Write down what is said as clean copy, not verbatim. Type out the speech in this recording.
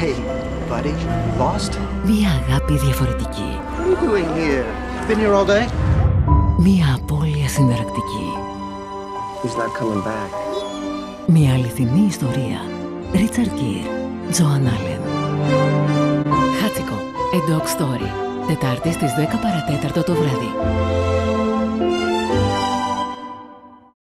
Hey, buddy, lost? Μία αγάπη διαφορετική. What are you doing here? Been here all day? Μία απώλεια συνταρακτική. He's not coming back. Μία αληθινή ιστορία. Ρίτσαρντ Γκίρ, Τζοάν Άλεν. Χάτσικο, A Dog Story. Τετάρτη στις 10 παρατέταρτο το βράδυ.